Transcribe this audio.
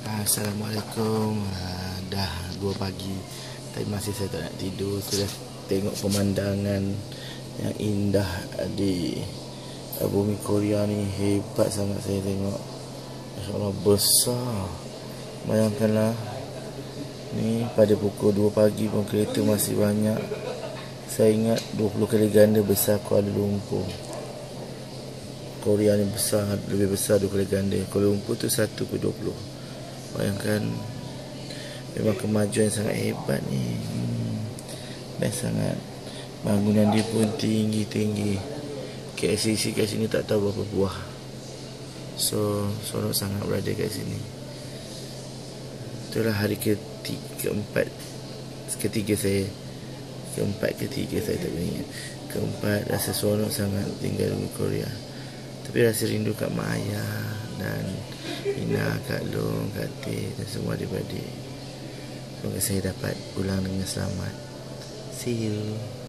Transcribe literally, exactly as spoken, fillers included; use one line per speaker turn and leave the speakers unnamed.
Assalamualaikum. uh, Dah dua pagi, tapi masih saya tak nak tidur. Sudah tengok pemandangan yang indah di uh, bumi Korea ni. Hebat sangat saya tengok. InsyaAllah besar. Bayangkanlah, ni pada pukul dua pagi pun kereta masih banyak. Saya ingat dua puluh kali ganda besar Kuala Lumpur. Korea ni besar, lebih besar dua kali ganda. Kuala Lumpur tu satu per dua puluh. Bayangkan, memang kemajuan sangat hebat ni. hmm, Best sangat. Bangunan dia pun tinggi-tinggi. K L C C kat sini tak tahu berapa buah. So, seronok sangat berada kat sini. Itulah hari ketiga, keempat Ketiga saya Keempat, ketiga saya tak ingat. Keempat, rasa seronok sangat tinggal di Korea. Tapi rasa rindu kat mak ayah dan Ina, Kak Long, Kak Teh dan semua adik-adik. Semoga saya dapat pulang dengan selamat. See you.